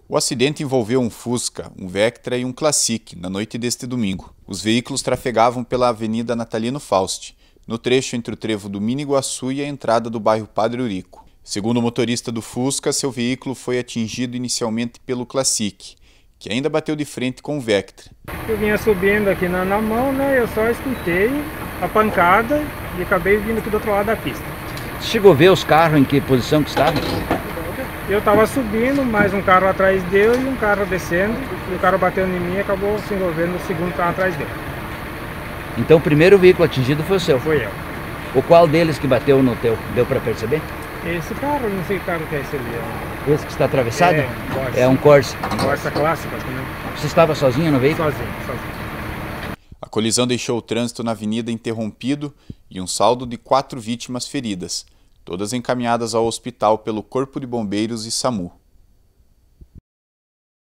O acidente envolveu um Fusca, um Vectra e um Classic na noite deste domingo. Os veículos trafegavam pela Avenida Natalino Fausti, no trecho entre o trevo do Miniguaçu e a entrada do bairro Padre Eurico. Segundo o motorista do Fusca, seu veículo foi atingido inicialmente pelo Classic, que ainda bateu de frente com o Vectra. Eu vinha subindo aqui na mão, né? Eu só escutei a pancada e acabei vindo aqui do outro lado da pista. Chegou a ver os carros em que posição que estavam? Eu estava subindo, mais um carro atrás dele e um carro descendo. E o carro batendo em mim e acabou se envolvendo no segundo carro atrás dele. Então o primeiro veículo atingido foi o seu? Foi eu. O qual deles que bateu no teu? Deu para perceber? Esse carro, não sei que carro que é esse ali. Esse que está atravessado? Corsa. É um Corsa. Corsa clássica também. Você estava sozinho no veículo? Sozinho. A colisão deixou o trânsito na avenida interrompido e um saldo de 4 vítimas feridas, todas encaminhadas ao hospital pelo Corpo de Bombeiros e SAMU.